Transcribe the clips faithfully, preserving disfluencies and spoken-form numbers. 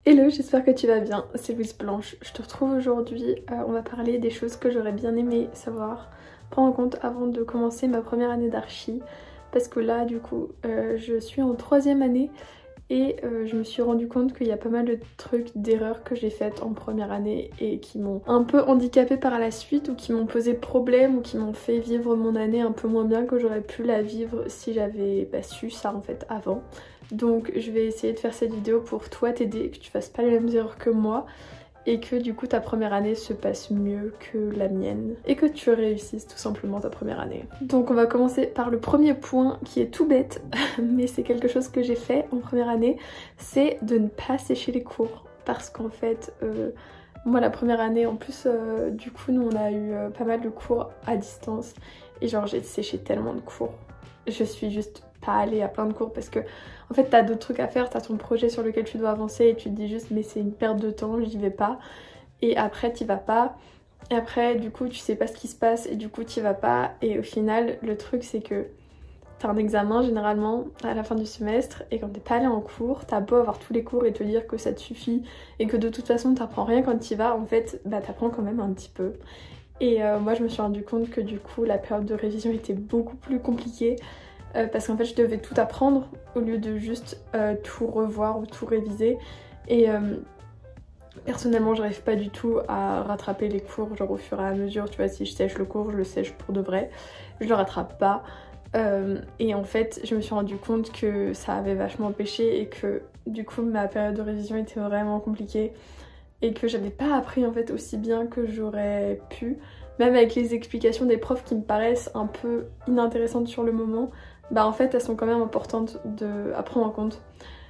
Hello, j'espère que tu vas bien, c'est Louise Blanche. Je te retrouve aujourd'hui, euh, on va parler des choses que j'aurais bien aimé savoir, prendre en compte avant de commencer ma première année d'archi. Parce que là du coup, euh, je suis en troisième année et euh, je me suis rendu compte qu'il y a pas mal de trucs, d'erreurs que j'ai faites en première année et qui m'ont un peu handicapée par la suite ou qui m'ont posé problème ou qui m'ont fait vivre mon année un peu moins bien que j'aurais pu la vivre si j'avais bah, su ça en fait avant. Donc je vais essayer de faire cette vidéo pour toi t'aider, que tu fasses pas les mêmes erreurs que moi et que du coup ta première année se passe mieux que la mienne et que tu réussisses tout simplement ta première année. Donc on va commencer par le premier point qui est tout bête mais c'est quelque chose que j'ai fait en première année, c'est de ne pas sécher les cours parce qu'en fait euh, moi la première année en plus euh, du coup nous on a eu euh, pas mal de cours à distance et genre j'ai séché tellement de cours. Je suis juste pas allée à plein de cours parce que en fait t'as d'autres trucs à faire, t'as ton projet sur lequel tu dois avancer et tu te dis juste mais c'est une perte de temps, j'y vais pas. Et après t'y vas pas, et après du coup tu sais pas ce qui se passe et du coup t'y vas pas. Et au final le truc c'est que t'as un examen généralement à la fin du semestre et quand t'es pas allé en cours, t'as beau avoir tous les cours et te dire que ça te suffit et que de toute façon t'apprends rien quand t'y vas, en fait bah t'apprends quand même un petit peu. Et euh, moi je me suis rendu compte que du coup la période de révision était beaucoup plus compliquée euh, parce qu'en fait je devais tout apprendre au lieu de juste euh, tout revoir ou tout réviser. Et euh, personnellement j'arrive pas du tout à rattraper les cours genre au fur et à mesure, tu vois, si je sèche le cours je le sèche pour de vrai, je le rattrape pas. Euh, et en fait je me suis rendu compte que ça avait vachement empêché et que du coup ma période de révision était vraiment compliquée et que j'avais pas appris en fait aussi bien que j'aurais pu, même avec les explications des profs qui me paraissent un peu inintéressantes sur le moment, bah en fait elles sont quand même importantes de, à prendre en compte.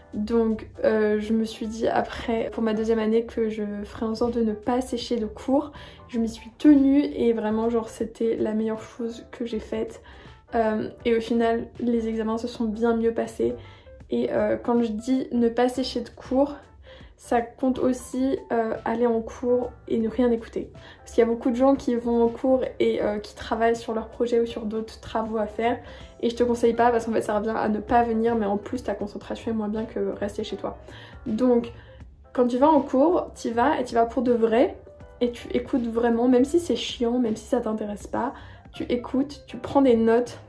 Donc euh, je me suis dit après pour ma deuxième année que je ferais en sorte de ne pas sécher de cours. Je m'y suis tenue et vraiment genre c'était la meilleure chose que j'ai faite. Euh, et au final les examens se sont bien mieux passés. Et euh, quand je dis ne pas sécher de cours, ça compte aussi euh, aller en cours et ne rien écouter. Parce qu'il y a beaucoup de gens qui vont en cours et euh, qui travaillent sur leur projet ou sur d'autres travaux à faire. Et je te conseille pas parce qu'en fait ça revient à ne pas venir, mais en plus ta concentration est moins bien que rester chez toi. Donc quand tu vas en cours, tu vas et tu vas pour de vrai. Et tu écoutes vraiment, même si c'est chiant, même si ça t'intéresse pas. Tu écoutes, tu prends des notes.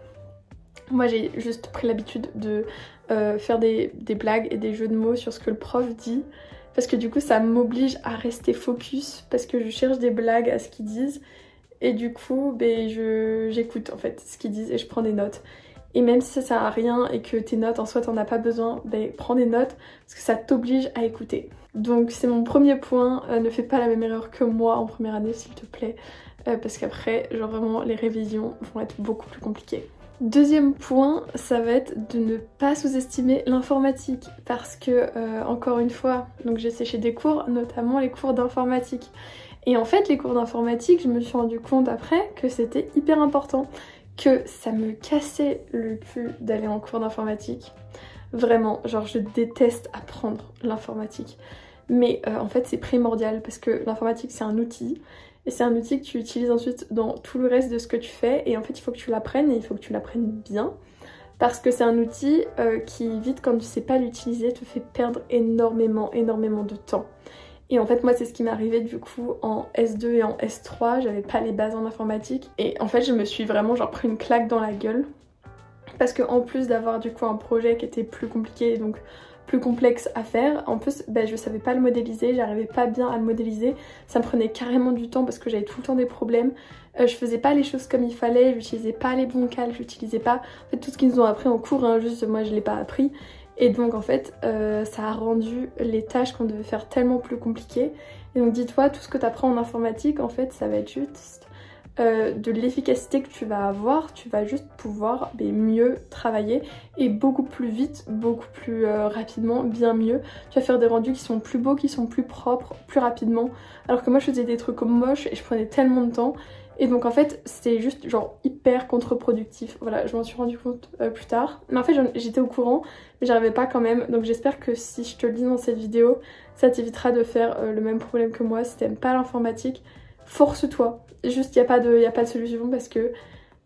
Moi j'ai juste pris l'habitude de euh, faire des, des blagues et des jeux de mots sur ce que le prof dit. Parce que du coup ça m'oblige à rester focus parce que je cherche des blagues à ce qu'ils disent. Et du coup ben, j'écoute en fait ce qu'ils disent et je prends des notes. Et même si ça sert à rien et que tes notes en soi t'en as pas besoin, ben prends des notes parce que ça t'oblige à écouter. Donc c'est mon premier point, euh, ne fais pas la même erreur que moi en première année s'il te plaît. Euh, parce qu'après genre vraiment les révisions vont être beaucoup plus compliquées. Deuxième point, ça va être de ne pas sous-estimer l'informatique parce que, euh, encore une fois, donc j'ai séché des cours, notamment les cours d'informatique. Et en fait, les cours d'informatique, je me suis rendu compte après que c'était hyper important, que ça me cassait le cul d'aller en cours d'informatique. Vraiment, genre je déteste apprendre l'informatique. Mais euh, en fait, c'est primordial parce que l'informatique, c'est un outil. Et c'est un outil que tu utilises ensuite dans tout le reste de ce que tu fais. Et en fait, il faut que tu l'apprennes et il faut que tu l'apprennes bien. Parce que c'est un outil euh, qui, vite, quand tu sais pas l'utiliser, te fait perdre énormément, énormément de temps. Et en fait, moi, c'est ce qui m'est arrivé du coup en S deux et en S trois. J'avais pas les bases en informatique. Et en fait, je me suis vraiment genre pris une claque dans la gueule. Parce que en plus d'avoir du coup un projet qui était plus compliqué, donc plus complexe à faire, en plus ben, je savais pas le modéliser, j'arrivais pas bien à le modéliser, ça me prenait carrément du temps parce que j'avais tout le temps des problèmes, euh, je faisais pas les choses comme il fallait, j'utilisais pas les bons calques, j'utilisais pas en fait, tout ce qu'ils nous ont appris en cours, hein, juste moi je l'ai pas appris. Et donc en fait euh, ça a rendu les tâches qu'on devait faire tellement plus compliquées. Et donc dis-toi, tout ce que tu apprends en informatique en fait ça va être juste Euh, de l'efficacité que tu vas avoir, tu vas juste pouvoir ben, mieux travailler et beaucoup plus vite, beaucoup plus euh, rapidement, bien mieux. Tu vas faire des rendus qui sont plus beaux, qui sont plus propres, plus rapidement. Alors que moi je faisais des trucs moches et je prenais tellement de temps. Et donc en fait c'était juste genre hyper contre-productif. Voilà, je m'en suis rendu compte euh, plus tard. Mais en fait j'étais au courant, mais j'arrivais pas quand même. Donc j'espère que si je te le dis dans cette vidéo, ça t'évitera de faire euh, le même problème que moi. Si t'aimes pas l'informatique, force-toi. Juste, il n'y a, a pas de solution parce que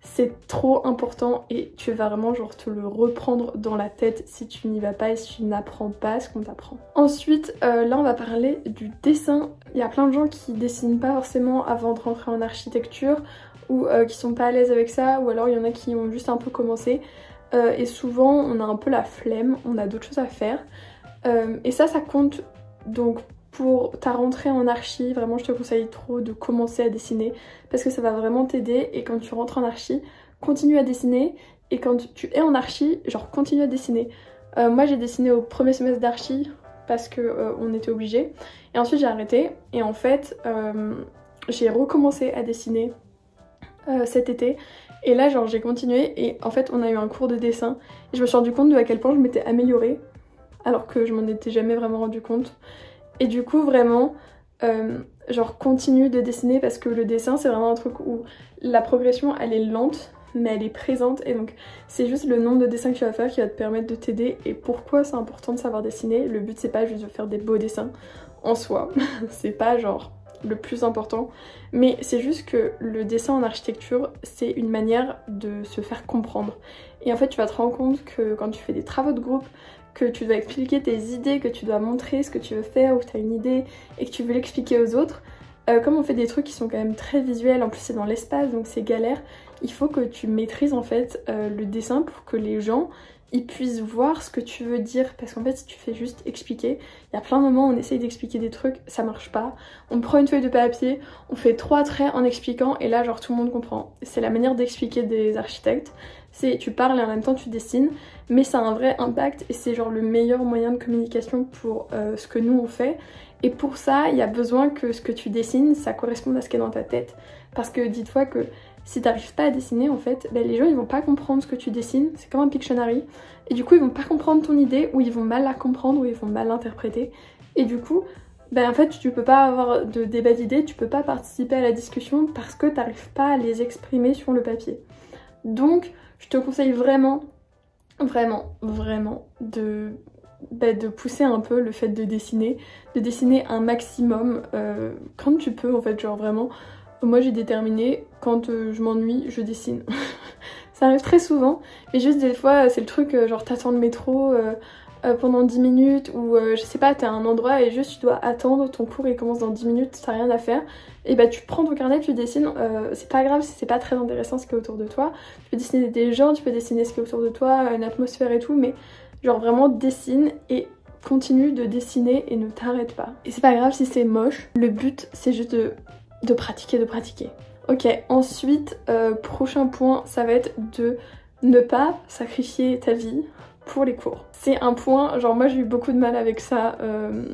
c'est trop important et tu vas vraiment genre te le reprendre dans la tête si tu n'y vas pas et si tu n'apprends pas ce qu'on t'apprend. Ensuite, euh, là on va parler du dessin. Il y a plein de gens qui dessinent pas forcément avant de rentrer en architecture ou euh, qui sont pas à l'aise avec ça, ou alors il y en a qui ont juste un peu commencé euh, et souvent on a un peu la flemme, on a d'autres choses à faire euh, et ça ça compte. Donc pour ta rentrée en archi, vraiment je te conseille trop de commencer à dessiner parce que ça va vraiment t'aider, et quand tu rentres en archi, continue à dessiner, et quand tu es en archi, genre continue à dessiner. Euh, moi j'ai dessiné au premier semestre d'archi parce que euh, on était obligé, et ensuite j'ai arrêté, et en fait euh, j'ai recommencé à dessiner euh, cet été, et là genre j'ai continué, et en fait on a eu un cours de dessin et je me suis rendu compte de à quel point je m'étais améliorée alors que je m'en étais jamais vraiment rendu compte. Et du coup vraiment euh, genre continue de dessiner, parce que le dessin c'est vraiment un truc où la progression elle est lente mais elle est présente, et donc c'est juste le nombre de dessins que tu vas faire qui va te permettre de t'aider. Et pourquoi c'est important de savoir dessiner? Le but c'est pas juste de faire des beaux dessins en soi, c'est pas genre le plus important, mais c'est juste que le dessin en architecture c'est une manière de se faire comprendre. Et en fait tu vas te rendre compte que quand tu fais des travaux de groupe, que tu dois expliquer tes idées, que tu dois montrer ce que tu veux faire, ou que tu as une idée et que tu veux l'expliquer aux autres, euh, comme on fait des trucs qui sont quand même très visuels, en plus c'est dans l'espace donc c'est galère, il faut que tu maîtrises en fait euh, le dessin pour que les gens ils puissent voir ce que tu veux dire, parce qu'en fait si tu fais juste expliquer, il y a plein de moments où on essaye d'expliquer des trucs, ça marche pas, on prend une feuille de papier, on fait trois traits en expliquant et là genre tout le monde comprend. C'est la manière d'expliquer des architectes, c'est tu parles et en même temps tu dessines, mais ça a un vrai impact et c'est genre le meilleur moyen de communication pour euh, ce que nous on fait. Et pour ça il y a besoin que ce que tu dessines ça corresponde à ce qui est dans ta tête, parce que dis-toi que si t'arrives pas à dessiner en fait, ben, les gens ils vont pas comprendre ce que tu dessines, c'est comme un Pictionary, et du coup ils vont pas comprendre ton idée, ou ils vont mal la comprendre, ou ils vont mal l'interpréter, et du coup ben en fait tu peux pas avoir de débat d'idées, tu peux pas participer à la discussion parce que t'arrives pas à les exprimer sur le papier. Donc je te conseille vraiment, vraiment, vraiment de, ben, de pousser un peu le fait de dessiner, de dessiner un maximum euh, quand tu peux en fait, genre vraiment. Moi j'ai déterminé, quand euh, je m'ennuie, je dessine. Ça arrive très souvent, mais juste des fois c'est le truc euh, genre t'attends le métro euh, euh, pendant dix minutes, ou euh, je sais pas, t'es à un endroit et juste tu dois attendre, ton cours il commence dans dix minutes, t'as rien à faire, et bah tu prends ton carnet, tu dessines, euh, c'est pas grave si c'est pas très intéressant ce qui est autour de toi, tu peux dessiner des gens, tu peux dessiner ce qui est autour de toi, une atmosphère et tout, mais genre vraiment dessine et continue de dessiner et ne t'arrête pas. Et c'est pas grave si c'est moche, le but c'est juste de de pratiquer, de pratiquer. Ok, ensuite, euh, prochain point, ça va être de ne pas sacrifier ta vie pour les cours. C'est un point, genre moi j'ai eu beaucoup de mal avec ça euh,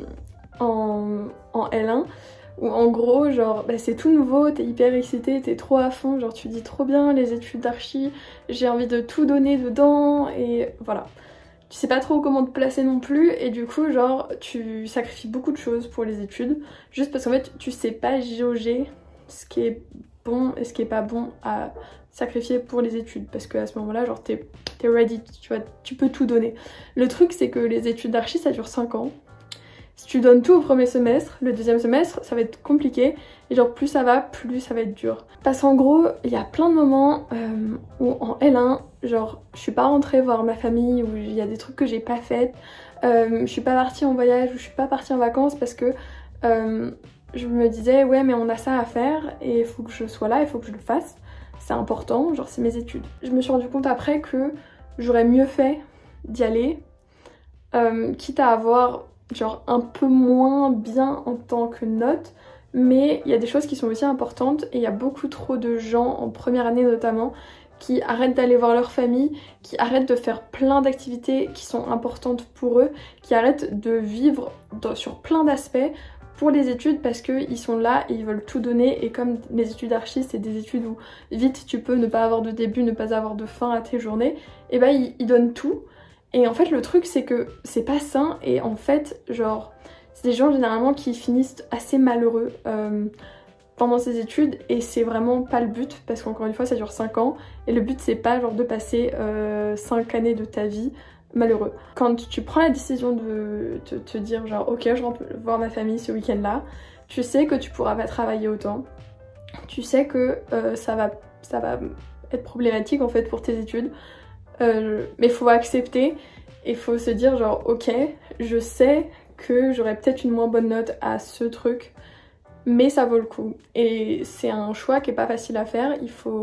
en, en L un, où en gros, genre bah, c'est tout nouveau, t'es hyper excité, t'es trop à fond, genre tu dis trop bien les études d'archi, j'ai envie de tout donner dedans, et voilà. Tu sais pas trop comment te placer non plus, et du coup genre tu sacrifies beaucoup de choses pour les études juste parce qu'en fait tu sais pas jauger ce qui est bon et ce qui est pas bon à sacrifier pour les études, parce qu'à ce moment là genre t'es t'es ready, tu vois, tu peux tout donner. Le truc c'est que les études d'archi ça dure cinq ans. Si tu donnes tout au premier semestre, le deuxième semestre ça va être compliqué, et genre plus ça va, plus ça va être dur. Parce qu'en gros, il y a plein de moments euh, où en L un, genre je suis pas rentrée voir ma famille, où il y a des trucs que j'ai pas fait, euh, je suis pas partie en voyage, ou je suis pas partie en vacances parce que euh, je me disais ouais mais on a ça à faire et il faut que je sois là, il faut que je le fasse, c'est important, genre c'est mes études. Je me suis rendu compte après que j'aurais mieux fait d'y aller, euh, quitte à avoir genre un peu moins bien en tant que note, mais il y a des choses qui sont aussi importantes, et il y a beaucoup trop de gens en première année notamment qui arrêtent d'aller voir leur famille, qui arrêtent de faire plein d'activités qui sont importantes pour eux, qui arrêtent de vivre dans, sur plein d'aspects pour les études parce qu'ils sont là et ils veulent tout donner, et comme les études archi c'est des études où vite tu peux ne pas avoir de début, ne pas avoir de fin à tes journées, et bah ils, ils donnent tout. Et en fait le truc c'est que c'est pas sain, et en fait genre c'est des gens généralement qui finissent assez malheureux euh, pendant ces études, et c'est vraiment pas le but, parce qu'encore une fois ça dure cinq ans, et le but c'est pas genre de passer euh, cinq années de ta vie malheureux. Quand tu prends la décision de te, te dire genre ok je rentre voir ma famille ce week-end là, tu sais que tu pourras pas travailler autant, tu sais que euh, ça va, ça va être problématique en fait pour tes études. Euh, mais il faut accepter et il faut se dire genre ok, je sais que j'aurais peut-être une moins bonne note à ce truc, mais ça vaut le coup. Et c'est un choix qui est pas facile à faire, il faut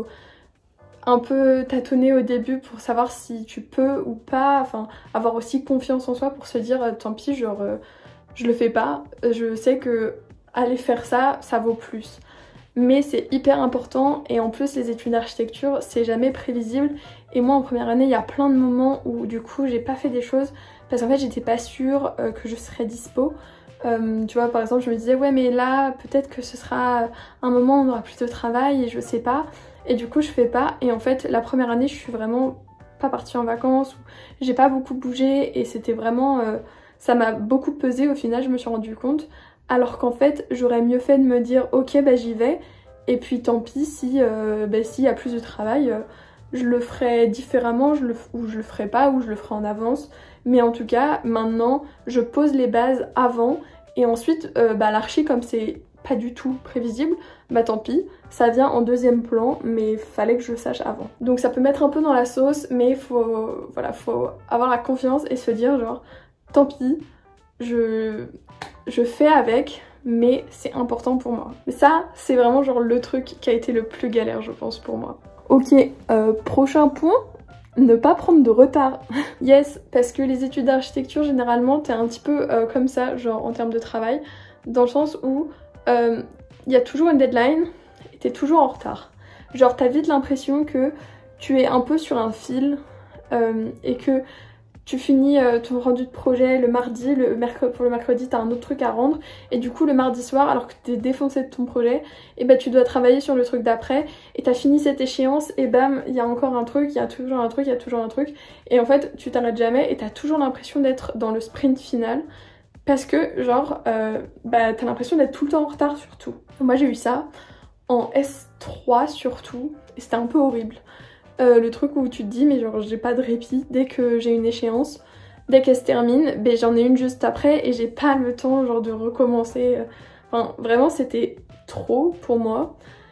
un peu tâtonner au début pour savoir si tu peux ou pas, enfin avoir aussi confiance en soi pour se dire tant pis, genre euh, je le fais pas, je sais que aller faire ça, ça vaut plus. Mais c'est hyper important et en plus les études d'architecture c'est jamais prévisible et moi en première année il y a plein de moments où du coup j'ai pas fait des choses parce qu'en fait j'étais pas sûre euh, que je serais dispo. Euh, tu vois par exemple je me disais ouais mais là peut-être que ce sera un moment où on aura plus de travail et je sais pas et du coup je fais pas et en fait la première année je suis vraiment pas partie en vacances, j'ai pas beaucoup bougé et c'était vraiment... Euh, ça m'a beaucoup pesé au final je me suis rendu compte. Alors qu'en fait, j'aurais mieux fait de me dire ok bah j'y vais et puis tant pis si euh, bah, s'il y a plus de travail, euh, je le ferai différemment je le, ou je le ferai pas ou je le ferai en avance. Mais en tout cas, maintenant, je pose les bases avant et ensuite euh, bah, l'archi comme c'est pas du tout prévisible, bah tant pis, ça vient en deuxième plan mais fallait que je le sache avant. Donc ça peut mettre un peu dans la sauce mais faut, voilà, faut avoir la confiance et se dire genre tant pis, je... je fais avec, mais c'est important pour moi. Mais ça, c'est vraiment genre le truc qui a été le plus galère, je pense, pour moi. Ok, euh, prochain point, ne pas prendre de retard. Yes, parce que les études d'architecture, généralement, t'es un petit peu euh, comme ça, genre en termes de travail, dans le sens où il euh, y a toujours une deadline et t'es toujours en retard. Genre, t'as vite l'impression que tu es un peu sur un fil euh, et que tu finis euh, ton rendu de projet le mardi, le mercredi, pour le mercredi t'as un autre truc à rendre et du coup le mardi soir alors que t'es défoncé de ton projet et bah tu dois travailler sur le truc d'après et t'as fini cette échéance et bam il y a encore un truc, il y a toujours un truc, il y a toujours un truc et en fait tu t'arrêtes jamais et t'as toujours l'impression d'être dans le sprint final parce que genre euh, bah t'as l'impression d'être tout le temps en retard sur tout. Moi j'ai eu ça en S trois surtout et c'était un peu horrible. Euh, le truc où tu te dis mais genre j'ai pas de répit dès que j'ai une échéance, dès qu'elle se termine, ben j'en ai une juste après et j'ai pas le temps genre de recommencer. Enfin vraiment c'était trop pour moi.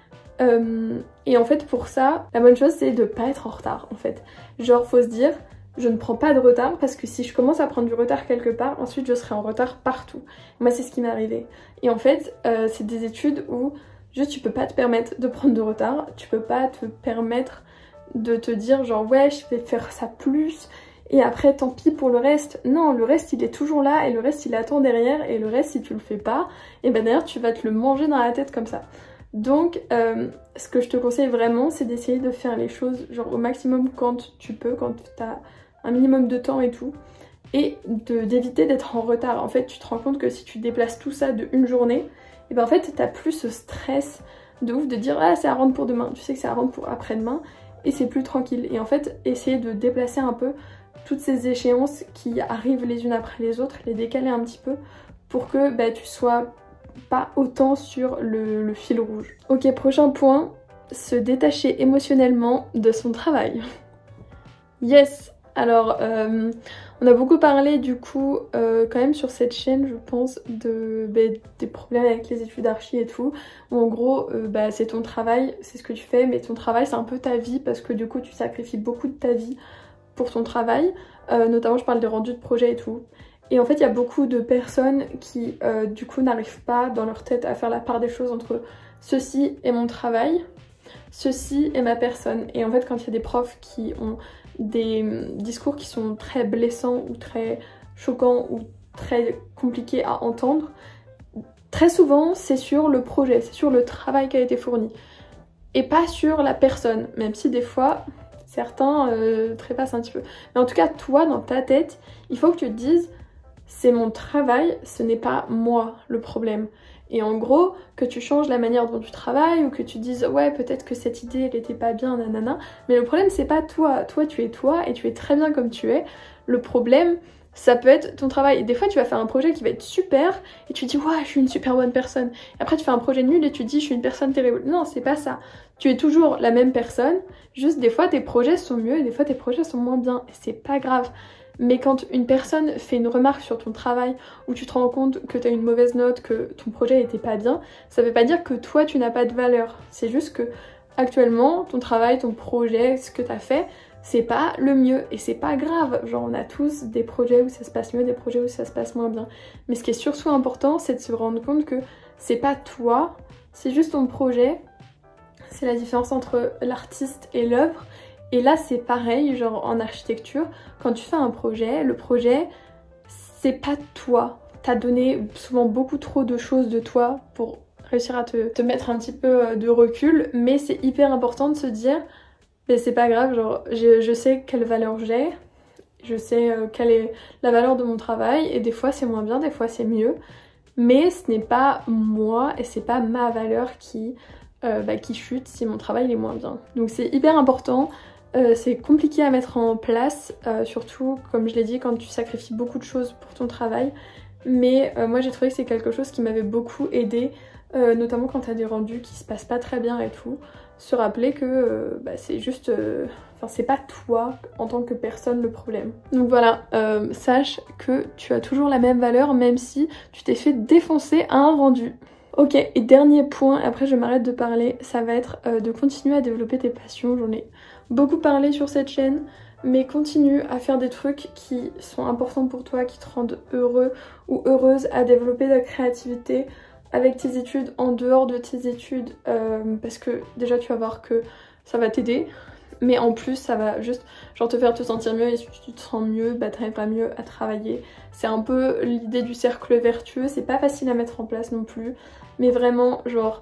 Euh, et en fait pour ça, la bonne chose c'est de pas être en retard en fait. Genre faut se dire je ne prends pas de retard parce que si je commence à prendre du retard quelque part, ensuite je serai en retard partout. Moi c'est ce qui m'est arrivé. Et en fait euh, c'est des études où juste tu peux pas te permettre de prendre de retard, tu peux pas te permettre de te dire genre ouais je vais faire ça plus et après tant pis pour le reste. Non, le reste il est toujours là et le reste il attend derrière et le reste si tu le fais pas et ben derrière tu vas te le manger dans la tête comme ça. Donc euh, ce que je te conseille vraiment c'est d'essayer de faire les choses genre au maximum quand tu peux, quand t'as un minimum de temps et tout et d'éviter d'être en retard. En fait tu te rends compte que si tu déplaces tout ça de une journée et ben en fait t'as plus ce stress de ouf de dire ah c'est à rendre pour demain, tu sais que c'est à rendre pour après-demain et c'est plus tranquille. Et en fait, essayer de déplacer un peu toutes ces échéances qui arrivent les unes après les autres, les décaler un petit peu pour que bah, tu sois pas autant sur le, le fil rouge. Ok, prochain point, se détacher émotionnellement de son travail. Yes! Alors, euh, on a beaucoup parlé du coup euh, quand même sur cette chaîne, je pense, de, bah, des problèmes avec les études d'archi et tout. Où en gros, euh, bah, c'est ton travail, c'est ce que tu fais, mais ton travail c'est un peu ta vie parce que du coup tu sacrifies beaucoup de ta vie pour ton travail. Euh, notamment je parle de rendu de projet et tout. Et en fait il y a beaucoup de personnes qui euh, du coup n'arrivent pas dans leur tête à faire la part des choses entre ceci est mon travail, ceci est ma personne. Et en fait quand il y a des profs qui ont des discours qui sont très blessants ou très choquants ou très compliqués à entendre, très souvent c'est sur le projet, c'est sur le travail qui a été fourni et pas sur la personne, même si des fois certains euh, trépassent un petit peu. Mais en tout cas toi dans ta tête il faut que tu te dises c'est mon travail, ce n'est pas moi le problème. Et en gros, que tu changes la manière dont tu travailles ou que tu dises ouais peut-être que cette idée elle était pas bien nanana, mais le problème c'est pas toi, toi tu es toi et tu es très bien comme tu es. Le problème ça peut être ton travail et des fois tu vas faire un projet qui va être super et tu dis ouais je suis une super bonne personne et après tu fais un projet nul et tu dis je suis une personne terrible. Non c'est pas ça, tu es toujours la même personne, juste des fois tes projets sont mieux et des fois tes projets sont moins bien et c'est pas grave. Mais quand une personne fait une remarque sur ton travail où tu te rends compte que tu as une mauvaise note, que ton projet n'était pas bien, ça veut pas dire que toi tu n'as pas de valeur. C'est juste que actuellement ton travail, ton projet, ce que t'as fait, c'est pas le mieux et c'est pas grave. Genre on a tous des projets où ça se passe mieux, des projets où ça se passe moins bien. Mais ce qui est surtout important, c'est de se rendre compte que c'est pas toi, c'est juste ton projet. C'est la différence entre l'artiste et l'œuvre. Et là c'est pareil, genre en architecture, quand tu fais un projet, le projet c'est pas toi. T'as donné souvent beaucoup trop de choses de toi pour réussir à te, te mettre un petit peu de recul, mais c'est hyper important de se dire mais c'est pas grave, genre je, je sais quelle valeur j'ai, je sais euh, quelle est la valeur de mon travail et des fois c'est moins bien, des fois c'est mieux, mais ce n'est pas moi et c'est pas ma valeur qui, euh, bah, qui chute si mon travail est moins bien. Donc c'est hyper important, euh, c'est compliqué à mettre en place, euh, surtout comme je l'ai dit quand tu sacrifies beaucoup de choses pour ton travail, mais euh, moi j'ai trouvé que c'est quelque chose qui m'avait beaucoup aidée, euh, notamment quand t'as des rendus qui se passent pas très bien et tout. Se rappeler que euh, bah, c'est juste... Euh... Enfin, c'est pas toi en tant que personne le problème. Donc voilà, euh, sache que tu as toujours la même valeur même si tu t'es fait défoncer à un rendu. Ok, et dernier point, après je m'arrête de parler, ça va être euh, de continuer à développer tes passions. J'en ai beaucoup parlé sur cette chaîne, mais continue à faire des trucs qui sont importants pour toi, qui te rendent heureux ou heureuse, à développer ta créativité avec tes études, en dehors de tes études, euh, parce que déjà tu vas voir que ça va t'aider, mais en plus ça va juste genre te faire te sentir mieux, et si tu te sens mieux, bah t'arriveras mieux à travailler. C'est un peu l'idée du cercle vertueux, c'est pas facile à mettre en place non plus, mais vraiment genre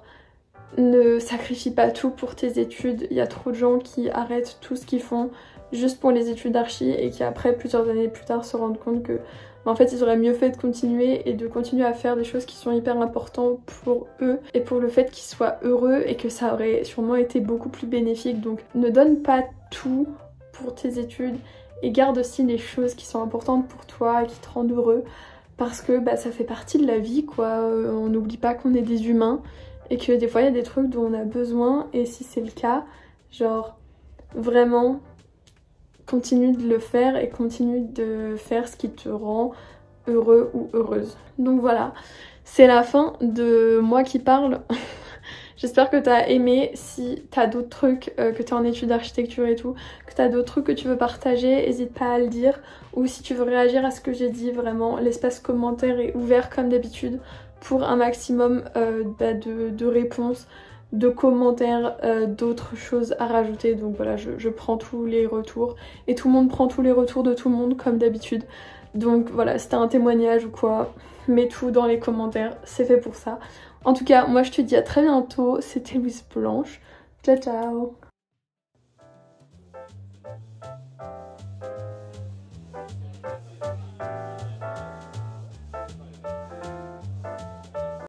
ne sacrifie pas tout pour tes études. Il y a trop de gens qui arrêtent tout ce qu'ils font juste pour les études d'archi et qui après plusieurs années plus tard se rendent compte que en fait ils auraient mieux fait de continuer et de continuer à faire des choses qui sont hyper importantes pour eux et pour le fait qu'ils soient heureux, et que ça aurait sûrement été beaucoup plus bénéfique. Donc ne donne pas tout pour tes études et garde aussi les choses qui sont importantes pour toi et qui te rendent heureux, parce que bah, ça fait partie de la vie quoi. On n'oublie pas qu'on est des humains et que des fois il y a des trucs dont on a besoin, et si c'est le cas, genre vraiment continue de le faire et continue de faire ce qui te rend heureux ou heureuse. Donc voilà, c'est la fin de moi qui parle. J'espère que t'as aimé. Si t'as d'autres trucs, euh, que t'es en études d'architecture et tout, que t'as d'autres trucs que tu veux partager, n'hésite pas à le dire. Ou si tu veux réagir à ce que j'ai dit, vraiment, l'espace commentaire est ouvert comme d'habitude pour un maximum euh, bah, de, de réponses, de commentaires, euh, d'autres choses à rajouter. Donc voilà, je, je prends tous les retours et tout le monde prend tous les retours de tout le monde comme d'habitude. Donc voilà, si t'as un témoignage ou quoi, mets tout dans les commentaires, c'est fait pour ça. En tout cas, moi je te dis à très bientôt, c'était Louise Blanche, ciao ciao.